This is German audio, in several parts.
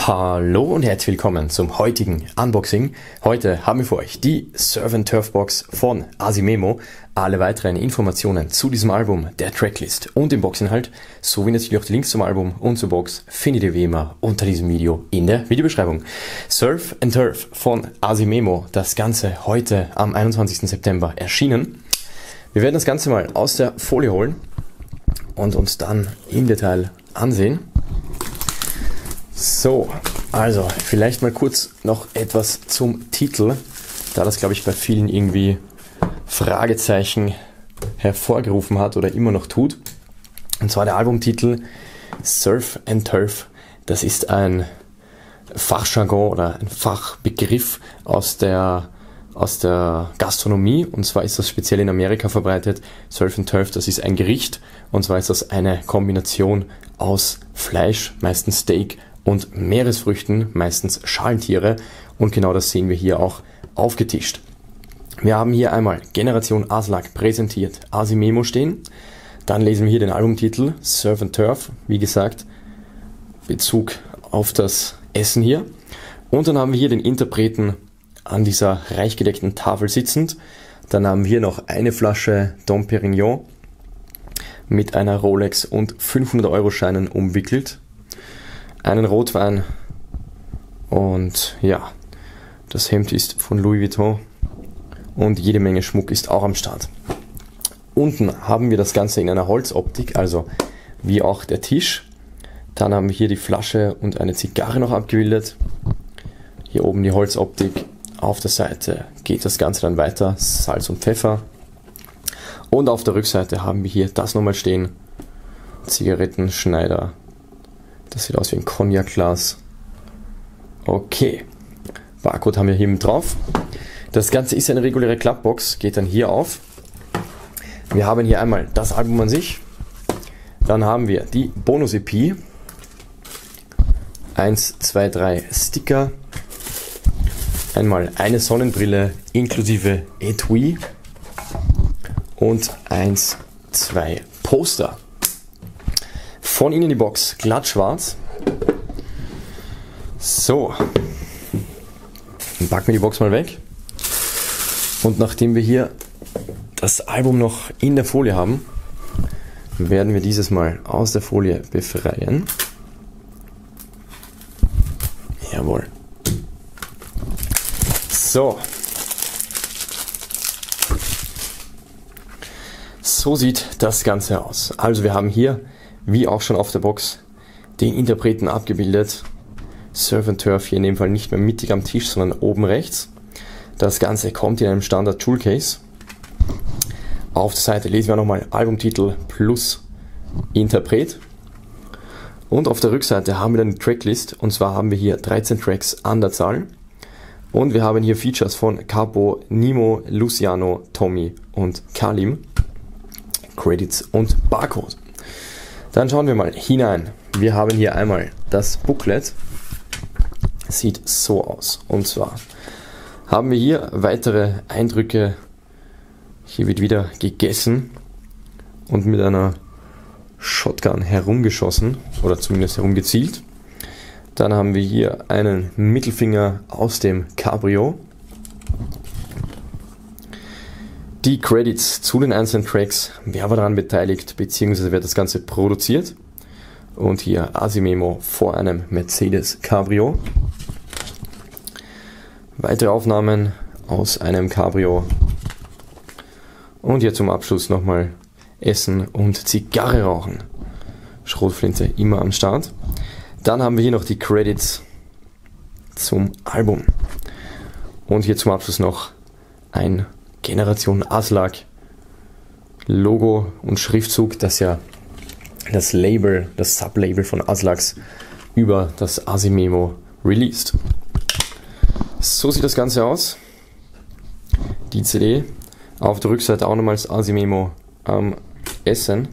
Hallo und herzlich willkommen zum heutigen Unboxing. Heute haben wir für euch die Surf & Turf Box von Asimemo. Alle weiteren Informationen zu diesem Album, der Tracklist und dem Boxinhalt, sowie natürlich auch die Links zum Album und zur Box findet ihr wie immer unter diesem Video in der Videobeschreibung. Surf & Turf von Asimemo, das Ganze heute am 21. September erschienen. Wir werden das Ganze mal aus der Folie holen und uns dann im Detail ansehen. So, also vielleicht mal kurz noch etwas zum Titel, da das glaube ich bei vielen irgendwie Fragezeichen hervorgerufen hat oder immer noch tut. Und zwar der Albumtitel Surf & Turf. Das ist ein Fachjargon oder ein Fachbegriff aus der Gastronomie, und zwar ist das speziell in Amerika verbreitet. Surf & Turf, das ist ein Gericht, und zwar ist das eine Kombination aus Fleisch, meistens Steak, und Meeresfrüchten, meistens Schalentiere, und genau das sehen wir hier auch aufgetischt. Wir haben hier einmal Generation Aslak präsentiert, Asimemo stehen, dann lesen wir hier den Albumtitel Surf & Turf, wie gesagt, Bezug auf das Essen hier, und dann haben wir hier den Interpreten an dieser reich gedeckten Tafel sitzend. Dann haben wir noch eine Flasche Dom Pérignon mit einer Rolex und 500-Euro-Scheinen umwickelt, einen Rotwein, und ja, das Hemd ist von Louis Vuitton und jede Menge Schmuck ist auch am Start. Unten haben wir das Ganze in einer Holzoptik, also wie auch der Tisch. Dann haben wir hier die Flasche und eine Zigarre noch abgebildet. Hier oben die Holzoptik. Auf der Seite geht das Ganze dann weiter, Salz und Pfeffer. Und auf der Rückseite haben wir hier das nochmal stehen, Zigarettenschneider. Das sieht aus wie ein Cognac-Glas. Okay, Barcode haben wir hier mit drauf. Das Ganze ist eine reguläre Klappbox, geht dann hier auf. Wir haben hier einmal das Album an sich. Dann haben wir die Bonus-EP. 1, 2, 3 Sticker. Einmal eine Sonnenbrille inklusive Etui. Und 1, 2 Poster. Von innen die Box glatt schwarz. So, dann packen wir die Box mal weg. Und nachdem wir hier das Album noch in der Folie haben, werden wir dieses mal aus der Folie befreien. Jawohl. So. So sieht das Ganze aus. Also wir haben hier, wie auch schon auf der Box, den Interpreten abgebildet. Surf & Turf hier in dem Fall nicht mehr mittig am Tisch, sondern oben rechts. Das Ganze kommt in einem Standard Jewel Case. Auf der Seite lesen wir nochmal Albumtitel plus Interpret. Und auf der Rückseite haben wir dann die Tracklist, und zwar haben wir hier 13 Tracks an der Zahl. Und wir haben hier Features von Capo, Nimo, Luciano, Tommy und Kalim. Credits und Barcode. Dann schauen wir mal hinein. Wir haben hier einmal das Booklet. Sieht so aus. Und zwar haben wir hier weitere Eindrücke. Hier wird wieder gegessen und mit einer Shotgun herumgeschossen oder zumindest herumgezielt. Dann haben wir hier einen Mittelfinger aus dem Cabrio. Die Credits zu den einzelnen Tracks, wer war daran beteiligt, beziehungsweise wer das Ganze produziert. Und hier Asimemo vor einem Mercedes Cabrio. Weitere Aufnahmen aus einem Cabrio. Und hier zum Abschluss nochmal Essen und Zigarre rauchen. Schrotflinte immer am Start. Dann haben wir hier noch die Credits zum Album. Und hier zum Abschluss noch ein Generation Aslak Logo und Schriftzug, das ja das Label, das Sublabel von Aslaks über das Asimemo released. So sieht das Ganze aus. Die CD. Auf der Rückseite auch nochmals Asimemo am Essen.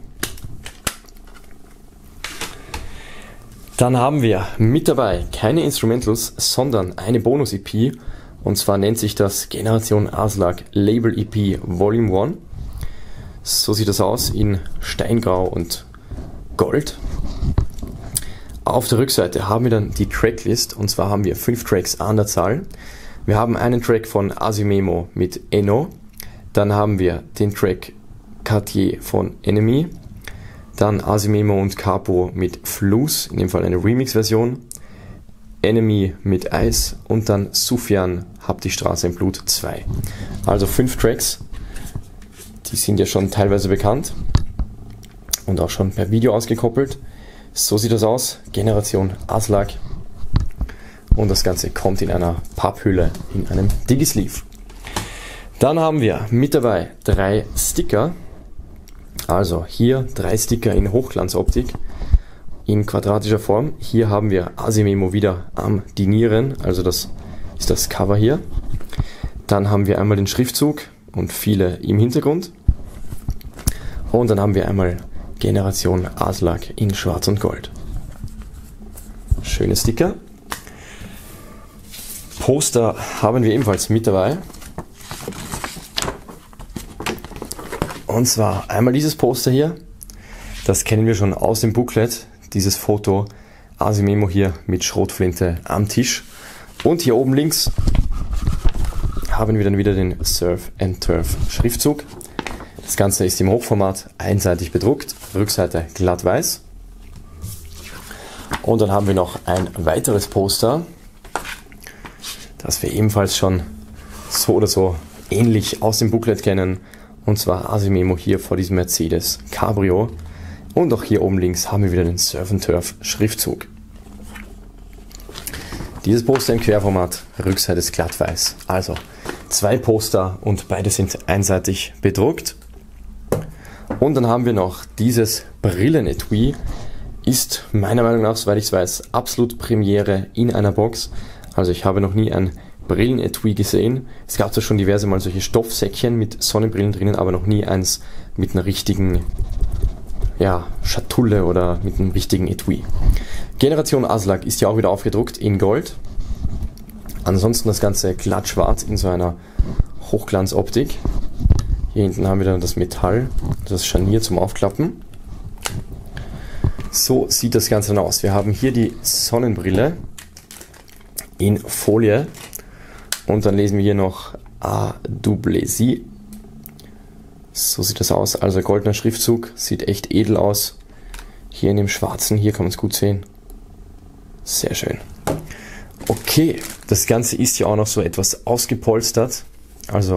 Dann haben wir mit dabei keine Instrumentals, sondern eine Bonus-EP. Und zwar nennt sich das Generation Aslak Label EP Volume 1. So sieht das aus in Steingrau und Gold. Auf der Rückseite haben wir dann die Tracklist, und zwar haben wir 5 Tracks an der Zahl. Wir haben einen Track von Asimemo mit Enno, dann haben wir den Track Cartier von Enemy, dann Asimemo und Capo mit Fluss, in dem Fall eine Remix-Version, Enemy mit Eis und dann Sufjan, Hab die Straße im Blut 2. Also 5 Tracks, die sind ja schon teilweise bekannt und auch schon per Video ausgekoppelt. So sieht das aus, Generation Aslak, und das Ganze kommt in einer Papphülle, in einem Digi-Sleeve. Dann haben wir mit dabei 3 Sticker, also hier 3 Sticker in Hochglanzoptik, in quadratischer Form. Hier haben wir Asimemo wieder am Dinieren, also das ist das Cover hier. Dann haben wir einmal den Schriftzug und viele im Hintergrund. Und dann haben wir einmal Generation Aslak in Schwarz und Gold. Schöne Sticker. Poster haben wir ebenfalls mit dabei. Und zwar einmal dieses Poster hier. Das kennen wir schon aus dem Booklet. Dieses Foto, Asimemo hier mit Schrotflinte am Tisch. Und hier oben links haben wir dann wieder den Surf and Turf Schriftzug. Das Ganze ist im Hochformat einseitig bedruckt, Rückseite glatt weiß. Und dann haben wir noch ein weiteres Poster, das wir ebenfalls schon so oder so ähnlich aus dem Booklet kennen. Und zwar Asimemo hier vor diesem Mercedes Cabrio. Und auch hier oben links haben wir wieder den Surf and Turf Schriftzug. Dieses Poster im Querformat, Rückseite ist glatt weiß. Also 2 Poster und beide sind einseitig bedruckt. Und dann haben wir noch dieses Brillenetui. Ist meiner Meinung nach, soweit ich es weiß, absolut Premiere in einer Box. Also ich habe noch nie ein Brillenetui gesehen. Es gab zwar schon diverse Mal solche Stoffsäckchen mit Sonnenbrillen drinnen, aber noch nie eins mit einer richtigen Schatulle oder mit einem richtigen Etui. Generation Aslak ist ja auch wieder aufgedruckt in Gold. Ansonsten das Ganze glatt schwarz in so einer Hochglanzoptik. Hier hinten haben wir dann das Metall, das Scharnier zum Aufklappen. So sieht das Ganze dann aus. Wir haben hier die Sonnenbrille in Folie und dann lesen wir hier noch A-Double-Si. So sieht das aus, also goldener Schriftzug, sieht echt edel aus. Hier in dem schwarzen, hier kann man es gut sehen. Sehr schön. Okay, das Ganze ist ja auch noch so etwas ausgepolstert, also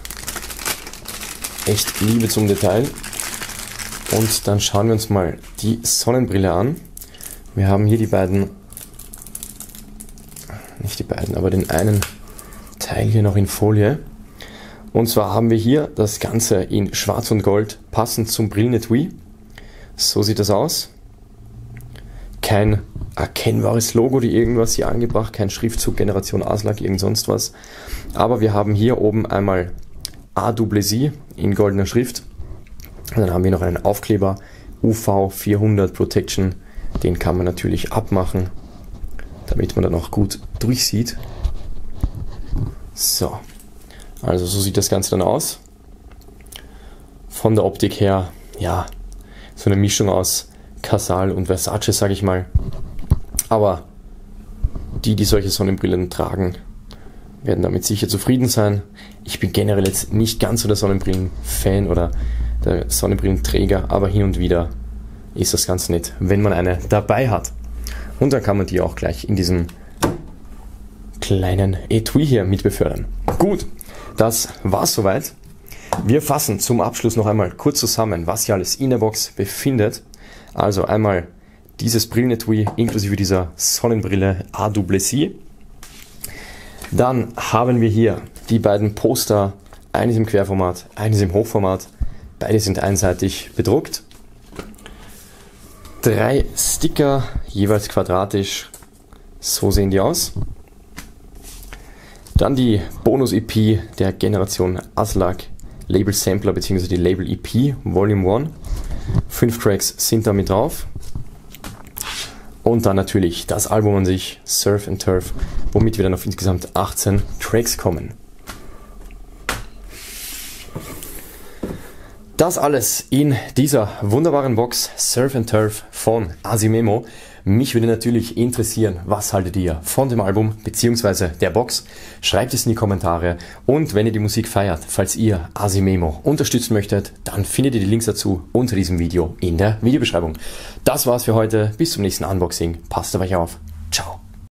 echt Liebe zum Detail. Und dann schauen wir uns mal die Sonnenbrille an. Wir haben hier die beiden, nicht die beiden, aber den einen Teil hier noch in Folie. Und zwar haben wir hier das Ganze in Schwarz und Gold, passend zum Brillenetui. So sieht das aus. Kein erkennbares Logo, die irgendwas hier angebracht, kein Schriftzug Generation Aslak, irgend sonst was. Aber wir haben hier oben einmal A-Double-Si in goldener Schrift. Und dann haben wir noch einen Aufkleber UV 400 Protection. Den kann man natürlich abmachen, damit man dann auch gut durchsieht. So. Also so sieht das Ganze dann aus. Von der Optik her, ja, so eine Mischung aus Casal und Versace, sage ich mal. Aber die solche Sonnenbrillen tragen, werden damit sicher zufrieden sein. Ich bin generell jetzt nicht ganz so der Sonnenbrillen-Fan oder der Sonnenbrillenträger, aber hin und wieder ist das ganz nett, wenn man eine dabei hat. Und dann kann man die auch gleich in diesem kleinen Etui hier mit befördern. Gut. Das war's soweit. Wir fassen zum Abschluss noch einmal kurz zusammen, was hier alles in der Box befindet. Also einmal dieses Brillenetui inklusive dieser Sonnenbrille A-Double-Si. Dann haben wir hier die beiden Poster, eines im Querformat, eines im Hochformat. Beide sind einseitig bedruckt. 3 Sticker, jeweils quadratisch. So sehen die aus. Dann die Bonus-EP der Generation Aslak Label Sampler bzw. die Label EP Volume 1. 5 Tracks sind da mit drauf. Und dann natürlich das Album an sich, Surf and Turf, womit wir dann auf insgesamt 18 Tracks kommen. Das alles in dieser wunderbaren Box Surf and Turf von Asimemo. Mich würde natürlich interessieren, was haltet ihr von dem Album bzw. der Box? Schreibt es in die Kommentare und wenn ihr die Musik feiert, falls ihr Asimemo unterstützen möchtet, dann findet ihr die Links dazu unter diesem Video in der Videobeschreibung. Das war's für heute, bis zum nächsten Unboxing. Passt auf euch auf. Ciao.